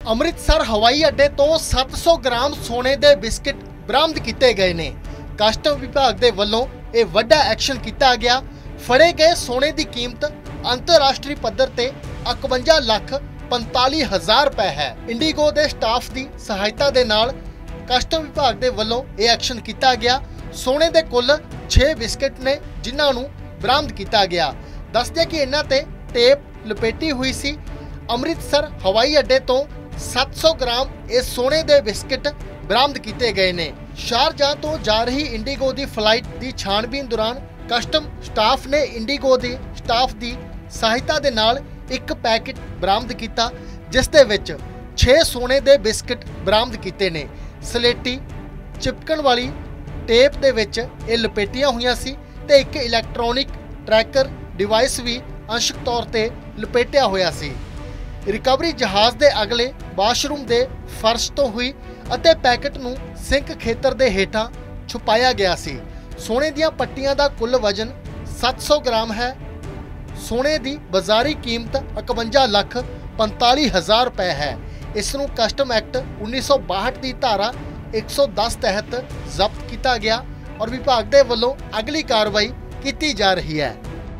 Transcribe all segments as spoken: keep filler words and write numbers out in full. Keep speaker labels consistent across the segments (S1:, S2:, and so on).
S1: ਅੰਮ੍ਰਿਤਸਰ ਹਵਾਈ ਅੱਡੇ ਤੋਂ ਸੱਤ ਸੌ ਗ੍ਰਾਮ ਸੋਨੇ ਦੇ ਬਿਸਕਿਟ ਬਰਾਮਦ ਕੀਤੇ ਗਏ ਨੇ। ਕਸਟਮ ਵਿਭਾਗ ਦੇ ਵੱਲੋਂ ਇਹ ਵੱਡਾ ਐਕਸ਼ਨ ਕੀਤਾ ਗਿਆ। ਫੜੇ ਗਏ ਸੋਨੇ ਦੀ ਕੀਮਤ ਅੰਤਰਰਾਸ਼ਟਰੀ ਪੱਧਰ ਤੇ ਇਕਵੰਜਾ ਲੱਖ ਪੰਤਾਲੀ ਹਜ਼ਾਰ ਰੁਪਏ ਹੈ। ਇੰਡੀਗੋ ਦੇ ਸਟਾਫ ਦੀ ਸਹਾਇਤਾ ਦੇ ਨਾਲ ਕਸਟਮ ਵਿਭਾਗ ਦੇ ਵੱਲੋਂ ਇਹ ਐਕਸ਼ਨ ਕੀਤਾ ਗਿਆ। ਸੋਨੇ ਦੇ ਕੁੱਲ ਛੇ ਬਿਸਕਿਟ ਨੇ ਜਿਨ੍ਹਾਂ ਨੂੰ ਬਰਾਮਦ ਕੀਤਾ ਗਿਆ। ਦੱਸਦੇ ਕਿ ਇਹਨਾਂ ਤੇ ਟੇਪ ਲਪੇਟੀ ਹੋਈ ਸੀ। ਅੰਮ੍ਰਿਤਸਰ ਹਵਾਈ ਅੱਡੇ ਤੋਂ ਸੱਤ ਸੌ ਗ੍ਰਾਮ ਇਹ ਸੋਨੇ ਦੇ ਬਿਸਕਿਟ ਬਰਾਮਦ ਕੀਤੇ ਗਏ ਨੇ। ਸ਼ਾਰਜਾਹ ਤੋਂ ਜਾ ਰਹੀ ਇੰਡੀਗੋ ਦੀ ਫਲਾਈਟ ਦੀ ਛਾਣਬੀਨ ਦੌਰਾਨ ਕਸਟਮ ਸਟਾਫ ਨੇ ਇੰਡੀਗੋ ਦੇ ਸਟਾਫ ਦੀ ਸਹਾਇਤਾ ਦੇ ਨਾਲ ਇੱਕ ਪੈਕੇਟ ਬਰਾਮਦ ਕੀਤਾ, ਜਿਸ ਦੇ ਵਿੱਚ ਛੇ ਸੋਨੇ ਦੇ ਬਿਸਕਿਟ ਬਰਾਮਦ ਕੀਤੇ ਨੇ। ਸਲੇਟੀ ਚਿਪਕਣ ਵਾਲੀ ਟੇਪ ਦੇ ਵਿੱਚ ਇਹ ਲਪੇਟੀਆਂ ਹੋਈਆਂ ਸੀ ਤੇ ਇੱਕ ਇਲੈਕਟ੍ਰੋਨਿਕ ਟਰੈਕਰ ਡਿਵਾਈਸ ਵੀ ਅੰਸ਼ਕ ਤੌਰ ਤੇ ਲਪੇਟਿਆ ਹੋਇਆ ਸੀ। ਰਿਕਵਰੀ ਜਹਾਜ਼ ਦੇ ਅਗਲੇ ਵਾਸ਼ਰੂਮ ਦੇ ਫਰਸ਼ ਤੋਂ ਹੋਈ ਅਤੇ ਪੈਕੇਟ ਨੂੰ ਸਿੰਕ ਖੇਤਰ ਦੇ ਹੇਠਾਂ ਛੁਪਾਇਆ ਗਿਆ ਸੀ। ਸੋਨੇ ਦੀਆਂ ਪੱਟੀਆਂ ਦਾ ਕੁੱਲ ਵਜ਼ਨ ਸੱਤ ਸੌ ਗ੍ਰਾਮ ਹੈ। ਸੋਨੇ ਦੀ ਬਾਜ਼ਾਰੀ ਕੀਮਤ ਇਕਵੰਜਾ ਲੱਖ ਪੰਤਾਲੀ ਹਜ਼ਾਰ ਰੁਪਏ ਹੈ। ਇਸ ਨੂੰ ਕਸਟਮ ਐਕਟ ਉੱਨੀ ਸੌ ਬਾਹਠ ਦੀ ਧਾਰਾ ਇੱਕ ਸੌ ਦਸ ਤਹਿਤ ਜ਼ਬਤ ਕੀਤਾ ਗਿਆ ਔਰ ਵਿਭਾਗ ਦੇ ਵੱਲੋਂ ਅਗਲੀ ਕਾਰਵਾਈ ਕੀਤੀ ਜਾ ਰਹੀ ਹੈ।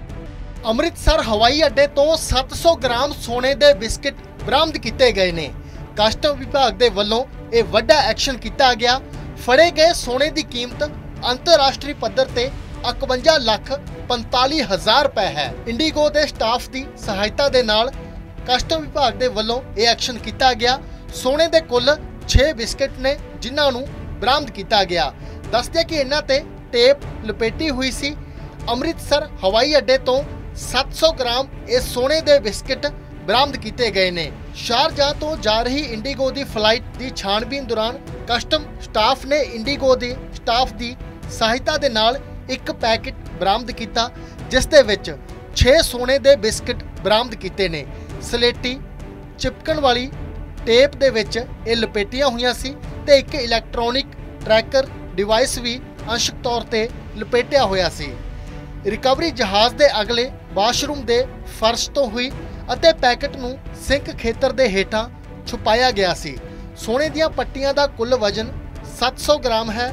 S1: ਅੰਮ੍ਰਿਤਸਰ ਹਵਾਈ ਅੱਡੇ ਤੋਂ ਸੱਤ ਸੌ ਗ੍ਰਾਮ ਸੋਨੇ ਦੇ ਬਿਸਕਿਟ ਬਰਾਮਦ ਕੀਤੇ ਗਏ ਨੇ। ਕਸਟਮ ਵਿਭਾਗ ਦੇ ਵੱਲੋਂ ਇਹ ਵੱਡਾ ਐਕਸ਼ਨ ਕੀਤਾ ਗਿਆ। ਫੜੇ ਗਏ ਸੋਨੇ ਦੀ ਕੀਮਤ ਅੰਤਰਰਾਸ਼ਟਰੀ ਪੱਧਰ ਤੇ ਇਕਵੰਜਾ ਲੱਖ ਪੰਤਾਲੀ ਹਜ਼ਾਰ ਰੁਪਏ ਹੈ। ਇੰਡੀਗੋ ਦੇ ਸਟਾਫ ਦੀ ਸਹਾਇਤਾ ਦੇ ਨਾਲ ਕਸਟਮ ਵਿਭਾਗ ਦੇ ਵੱਲੋਂ ਇਹ ਐਕਸ਼ਨ ਕੀਤਾ ਗਿਆ। ਸੋਨੇ ਦੇ ਕੁੱਲ ਛੇ ਬਿਸਕਿਟ ਨੇ ਜਿਨ੍ਹਾਂ ਨੂੰ ਬਰਾਮਦ ਕੀਤਾ ਗਿਆ। ਦੱਸਦੇ ਕਿ ਇਹਨਾਂ ਤੇ ਟੇਪ ਲਪੇਟੀ ਹੋਈ ਸੀ। ਅੰਮ੍ਰਿਤਸਰ ਹਵਾਈ ਅੱਡੇ ਤੋਂ ਸੱਤ ਸੌ ਗ੍ਰਾਮ ਇਹ ਸੋਨੇ ਦੇ ਬਿਸਕਿਟ ਬਰਾਮਦ ਕੀਤੇ ਗਏ ਨੇ। ਸ਼ਾਰਜਾਹ ਤੋਂ ਜਾ ਰਹੀ ਇੰਡੀਗੋ ਦੀ ਫਲਾਈਟ ਦੀ ਛਾਣਬੀਨ ਦੌਰਾਨ ਕਸਟਮ ਸਟਾਫ ਨੇ ਇੰਡੀਗੋ ਦੇ ਸਟਾਫ ਦੀ ਸਹਾਇਤਾ ਦੇ ਨਾਲ ਇੱਕ ਪੈਕੇਟ ਬਰਾਮਦ ਕੀਤਾ, ਜਿਸ ਦੇ ਵਿੱਚ ਛੇ ਸੋਨੇ ਦੇ ਬਿਸਕਿਟ ਬਰਾਮਦ ਕੀਤੇ ਨੇ। ਸਲੇਟੀ ਚਿਪਕਣ ਵਾਲੀ ਟੇਪ ਦੇ ਵਿੱਚ ਇਹ ਲਪੇਟੀਆਂ ਹੋਈਆਂ ਸੀ ਤੇ ਇੱਕ ਇਲੈਕਟ੍ਰੋਨਿਕ ਟਰੈਕਰ ਡਿਵਾਈਸ ਵੀ ਅੰਸ਼ਕ ਤੌਰ ਤੇ ਲਪੇਟਿਆ ਹੋਇਆ ਸੀ। ਰਿਕਵਰੀ ਜਹਾਜ਼ ਦੇ ਅਗਲੇ ਵਾਸ਼ਰੂਮ ਦੇ ਫਰਸ਼ ਤੋਂ ਹੋਈ ਅਤੇ ਪੈਕੇਟ ਨੂੰ ਸਿੰਕ ਖੇਤਰ ਦੇ ਹੇਠਾਂ ਛੁਪਾਇਆ ਗਿਆ ਸੀ। ਸੋਨੇ ਦੀਆਂ ਪੱਟੀਆਂ ਦਾ ਕੁੱਲ ਵਜ਼ਨ ਸੱਤ ਸੌ ਗ੍ਰਾਮ ਹੈ।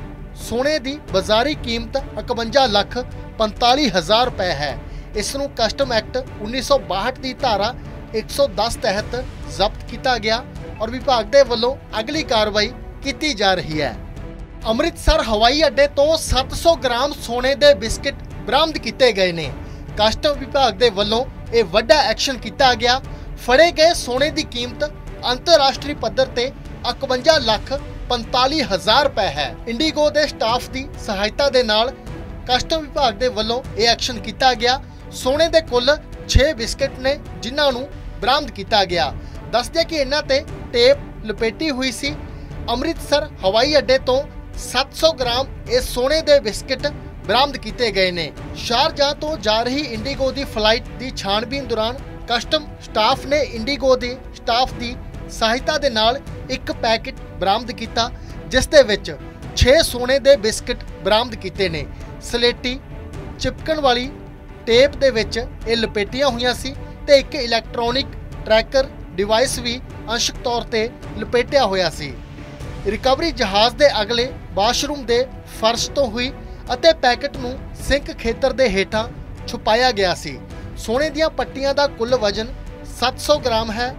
S1: ਸੋਨੇ ਦੀ ਬਾਜ਼ਾਰੀ ਕੀਮਤ ਇਕਵੰਜਾ ਲੱਖ ਪੰਤਾਲੀ ਹਜ਼ਾਰ ਰੁਪਏ ਹੈ। ਇਸ ਨੂੰ ਕਸਟਮ ਐਕਟ ਉੱਨੀ ਸੌ ਬਾਹਠ ਦੀ ਧਾਰਾ ਇੱਕ ਸੌ ਦਸ ਤਹਿਤ ਜ਼ਬਤ ਕੀਤਾ ਗਿਆ ਔਰ ਵਿਭਾਗ ਦੇ ਵੱਲੋਂ ਅਗਲੀ ਕਾਰਵਾਈ ਕੀਤੀ ਜਾ ਰਹੀ ਹੈ। ਅੰਮ੍ਰਿਤਸਰ ਹਵਾਈ ਅੱਡੇ ਤੋਂ ਸੱਤ ਸੌ ਗ੍ਰਾਮ ਸੋਨੇ ਦੇ ਬਿਸਕਿਟ ਬਰਾਮਦ ਕੀਤੇ ਗਏ ਨੇ। ਕਸਟਮ ਵਿਭਾਗ ਦੇ ਵੱਲੋਂ ਇਹ ਵੱਡਾ ਐਕਸ਼ਨ ਕੀਤਾ ਗਿਆ। ਫੜੇ ਗਏ ਸੋਨੇ ਦੀ ਕੀਮਤ ਅੰਤਰਰਾਸ਼ਟਰੀ ਪੱਧਰ ਤੇ ਇਕਵੰਜਾ ਲੱਖ ਪੰਤਾਲੀ ਹਜ਼ਾਰ ਰੁਪਏ ਹੈ। ਇੰਡੀਗੋ ਦੇ ਸਟਾਫ ਦੀ ਸਹਾਇਤਾ ਦੇ ਨਾਲ ਕਸਟਮ ਵਿਭਾਗ ਦੇ ਵੱਲੋਂ ਇਹ ਐਕਸ਼ਨ ਕੀਤਾ ਗਿਆ। ਸੋਨੇ ਦੇ ਕੁੱਲ ਛੇ ਬਿਸਕਿਟ ਨੇ ਜਿਨ੍ਹਾਂ ਨੂੰ ਬਰਾਮਦ ਕੀਤਾ ਗਿਆ। ਦੱਸਦੇ ਕਿ ਇਹਨਾਂ ਤੇ ਟੇਪ ਲਪੇਟੀ ਹੋਈ ਸੀ। ਅੰਮ੍ਰਿਤਸਰ ਹਵਾਈ ਅੱਡੇ ਤੋਂ ਸੱਤ ਸੌ ਗ੍ਰਾਮ ਇਹ ਸੋਨੇ ਦੇ ਬਿਸਕਿਟ ਬਰਾਮਦ ਕੀਤੇ ਗਏ ਨੇ। ਸ਼ਾਰਜਾਹ ਤੋਂ ਜਾ ਰਹੀ ਇੰਡੀਗੋ ਦੀ ਫਲਾਈਟ ਦੀ ਛਾਣਬੀਨ ਦੌਰਾਨ ਕਸਟਮ ਸਟਾਫ ਨੇ ਇੰਡੀਗੋ ਦੇ ਸਟਾਫ ਦੀ ਸਹਾਇਤਾ ਦੇ ਨਾਲ ਇੱਕ ਪੈਕੇਟ ਬਰਾਮਦ ਕੀਤਾ, ਜਿਸ ਦੇ ਵਿੱਚ ਛੇ ਸੋਨੇ ਦੇ ਬਿਸਕਿਟ ਬਰਾਮਦ ਕੀਤੇ ਨੇ। ਸਲੇਟੀ ਚਿਪਕਣ ਵਾਲੀ ਟੇਪ ਦੇ ਵਿੱਚ ਇਹ ਲਪੇਟੀਆਂ ਹੋਈਆਂ ਸੀ ਤੇ ਇੱਕ ਇਲੈਕਟ੍ਰੋਨਿਕ ਟਰੈਕਰ ਡਿਵਾਈਸ ਵੀ ਅੰਸ਼ਕ ਤੌਰ ਤੇ ਲਪੇਟਿਆ ਹੋਇਆ ਸੀ। ਰਿਕਵਰੀ ਜਹਾਜ਼ ਦੇ ਅਗਲੇ ਵਾਸ਼ਰੂਮ ਦੇ ਫਰਸ਼ ਤੋਂ ਹੋਈ ਅਤੇ ਪੈਕੇਟ ਨੂੰ ਸਿੰਕ ਖੇਤਰ ਦੇ ਹੇਠਾਂ ਛੁਪਾਇਆ ਗਿਆ ਸੀ। ਸੋਨੇ ਦੀਆਂ ਪੱਟੀਆਂ ਦਾ ਕੁੱਲ ਵਜ਼ਨ ਸੱਤ ਸੌ ਗ੍ਰਾਮ ਹੈ।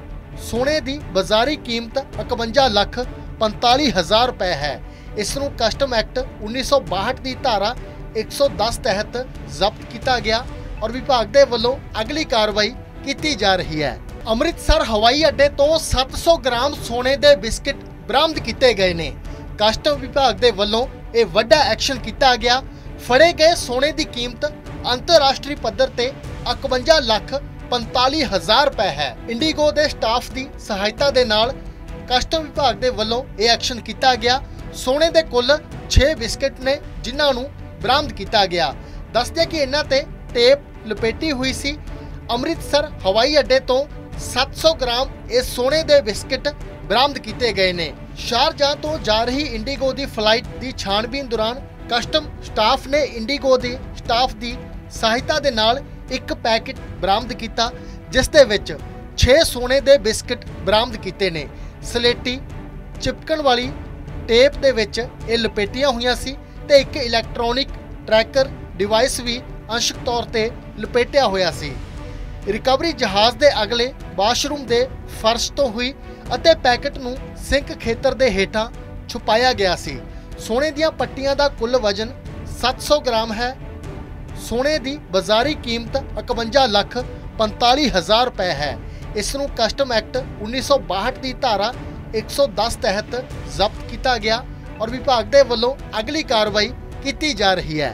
S1: ਸੋਨੇ ਦੀ ਬਾਜ਼ਾਰੀ ਕੀਮਤ ਇਕਵੰਜਾ ਲੱਖ ਪੰਤਾਲੀ ਹਜ਼ਾਰ ਰੁਪਏ ਹੈ। ਇਸ ਨੂੰ ਕਸਟਮ ਐਕਟ ਉੱਨੀ ਸੌ ਬਾਹਠ ਦੀ ਧਾਰਾ ਇੱਕ ਸੌ ਦਸ ਤਹਿਤ ਜ਼ਬਤ ਕੀਤਾ ਗਿਆ ਔਰ ਵਿਭਾਗ ਦੇ ਵੱਲੋਂ ਅਗਲੀ ਕਾਰਵਾਈ ਕੀਤੀ ਜਾ ਰਹੀ ਹੈ। ਅੰਮ੍ਰਿਤਸਰ ਹਵਾਈ ਅੱਡੇ ਤੋਂ ਸੱਤ ਸੌ ਗ੍ਰਾਮ ਸੋਨੇ ਦੇ ਬਿਸਕਿਟ ਬਰਾਮਦ ਕੀਤੇ ਗਏ ਨੇ। ਕਸਟਮ ਵਿਭਾਗ ਦੇ ਵੱਲੋਂ ਇਹ ਵੱਡਾ ਐਕਸ਼ਨ ਕੀਤਾ ਗਿਆ। ਫੜੇ ਗਏ ਸੋਨੇ ਦੀ ਕੀਮਤ ਅੰਤਰਰਾਸ਼ਟਰੀ ਪੱਧਰ ਤੇ ਇਕਵੰਜਾ ਲੱਖ ਪੰਤਾਲੀ ਹਜ਼ਾਰ ਰੁਪਏ ਹੈ। ਇੰਡੀਗੋ ਦੇ ਸਟਾਫ ਦੀ ਸਹਾਇਤਾ ਦੇ ਨਾਲ ਕਸਟਮ ਵਿਭਾਗ ਦੇ ਵੱਲੋਂ ਇਹ ਐਕਸ਼ਨ ਕੀਤਾ ਗਿਆ। ਸੋਨੇ ਦੇ ਕੁੱਲ ਛੇ ਬਿਸਕਿਟ ਨੇ ਜਿਨ੍ਹਾਂ ਨੂੰ ਬਰਾਮਦ ਕੀਤਾ ਗਿਆ। ਦੱਸਦੇ ਕਿ ਇਹਨਾਂ ਤੇ ਟੇਪ ਲਪੇਟੀ ਹੋਈ ਸੀ। ਅੰਮ੍ਰਿਤਸਰ ਹਵਾਈ ਅੱਡੇ ਤੋਂ ਸੱਤ ਸੌ ਗ੍ਰਾਮ ਇਹ ਸੋਨੇ ਦੇ ਬਿਸਕਿਟ ਬਰਾਮਦ ਕੀਤੇ ਗਏ ਨੇ। ਸ਼ਾਰਜਾਹ ਤੋਂ ਜਾ ਰਹੀ ਇੰਡੀਗੋ ਦੀ ਫਲਾਈਟ ਦੀ ਛਾਣਬੀਨ ਦੌਰਾਨ ਕਸਟਮ ਸਟਾਫ ਨੇ ਇੰਡੀਗੋ ਦੇ ਸਟਾਫ ਦੀ ਸਹਾਇਤਾ ਦੇ ਨਾਲ ਇੱਕ ਪੈਕੇਟ ਬਰਾਮਦ ਕੀਤਾ, ਜਿਸ ਦੇ ਵਿੱਚ छे सोने के बिस्किट बरामद किए ने। सलेटी चिपकण वाली टेप दे विच ये लपेटियां हुई सी ते एक इलैक्ट्रॉनिक ट्रैकर डिवाइस भी अंशक तौर पर लपेटिया होया सी। रिकवरी जहाज़ के अगले वाशरूम के फर्श तो हुई अते पैकेट नूं सिंक खेतर के हेठां छुपाया गया सी। सोने दीयां पट्टियां दा कुल वजन सत्त सौ ग्राम है। सोने की बाजारी कीमत इकवंजा लख पंताली हज़ार रुपए है। इसनूं कस्टम एक्ट उन्नीस सौ बाहठ की धारा एक सौ दस तहत जब्त किया गया और विभाग के वलों अगली कार्रवाई की जा रही है।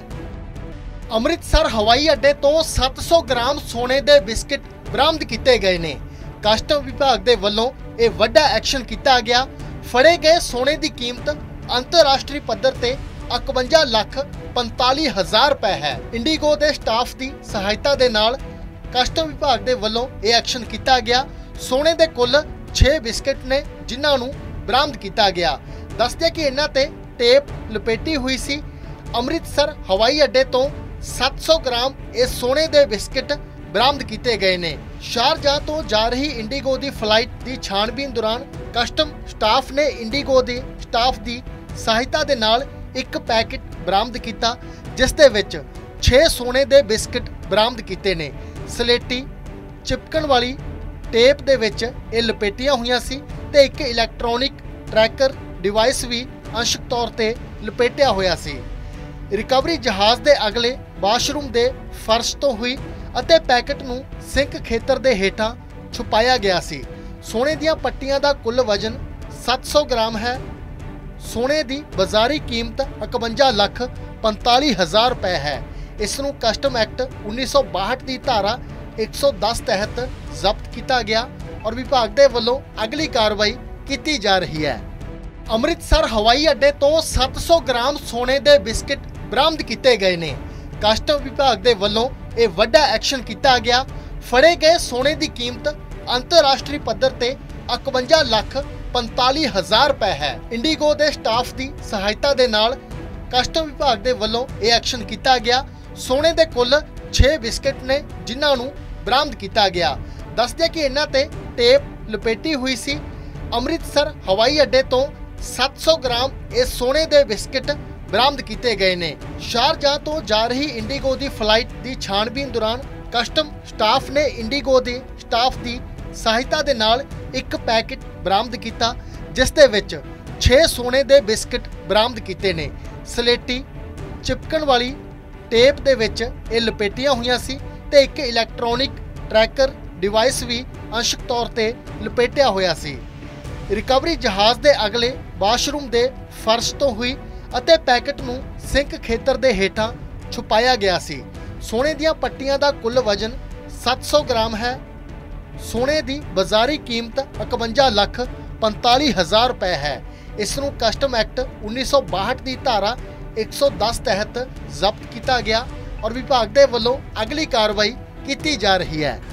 S1: अमृतसर हवाई अड्डे तो सत्त सौ ग्राम सोने के बिस्किट बरामद किए गए ने। कस्टम विभाग के वलों यह वड्डा एक्शन किया गया। फड़े गए सोने की कीमत अंतरराष्ट्रीय पद्धर ते इकवंजा लख पंताली हज़ार रुपए है। इंडिगो के स्टाफ की सहायता के नाल कस्टम विभाग के वलों यह एक्शन किया गया। सोने के कुल छे बिस्किट ने जिन्होंने बरामद किया गया। दस दिया कि इन्हां ते टेप लपेटी हुई सी। अमृतसर हवाई अड्डे तो सत्त सौ ग्राम ये सोने के बिस्किट बरामद किए गए ने। शारजाह तो जा रही इंडिगो की फ्लाइट की छानबीन दौरान कस्टम स्टाफ ने इंडिगो के स्टाफ की सहायता के नाल एक पैकेट बरामद किया जिस दे विच छे सोने के बिस्किट बरामद किए ने। सलेटी चिपकण वाली टेप दे विच ये लपेटियां हुई सी ते एक इलैक्ट्रॉनिक ट्रैकर डिवाइस भी अंशक तौर पर लपेटिया होया सी। रिकवरी जहाज़ के अगले वाशरूम के फर्श तो हुई अते पैकेट नूं सिंक खेतर के हेठां छुपाया गया सी। सोने दीयां पट्टियां दा कुल वजन सत्त सौ ग्राम है। सोने की बाजारी कीमत इकवंजा लख पंताली हज़ार रुपए है। इसनूं कस्टम एक्ट उन्नीस सौ बाहठ की धारा एक सौ दस तहत जब्त किया गया और विभाग के वलों अगली कार्रवाई की जा रही है। अमृतसर हवाई अड्डे तो सत्त सौ ग्राम सोने के बिस्किट बरामद किए गए ने। कस्टम विभाग के वलों यह वड्डा एक्शन किया गया। फड़े गए सोने की कीमत अंतरराष्ट्रीय पद्धर ते इकवंजा लख पंताली हज़ार रुपए है। इंडिगो के स्टाफ की सहायता के नाल कस्टम विभाग के वलों यह एक्शन किया गया। सोने के कुल छे बिस्किट ने जिन्होंने बरामद किया गया। दस दिया कि इन्हां ते टेप लपेटी हुई सी। अमृतसर हवाई अड्डे तो सत्त सौ ग्राम ये सोने के बिस्किट बरामद किए गए ने। शारजाह तो जा रही इंडिगो की फ्लाइट की छानबीन दौरान कस्टम स्टाफ ने इंडिगो के स्टाफ की सहायता के नाल एक पैकेट बरामद किया जिस दे विच छे सोने के बिस्किट बरामद किए ने। सलेटी चिपकण वाली टेप दे विच ये लपेटियां हुई सी ते एक इलैक्ट्रॉनिक ट्रैकर डिवाइस भी अंशक तौर पर लपेटिया होया सी। रिकवरी जहाज़ के अगले वाशरूम के फर्श तो हुई अते पैकेट नूं सिंक खेतर के हेठां छुपाया गया सी। सोने दीयां पट्टियां दा कुल वजन सत्त सौ ग्राम है। सोने की बाजारी कीमत इकवंजा लख पंताली हज़ार रुपए है। इसनूं कस्टम एक्ट उन्नीस सौ बाहठ की धारा एक सौ दस तहत जब्त किया गया और विभाग के वलों अगली कार्रवाई की जा रही है।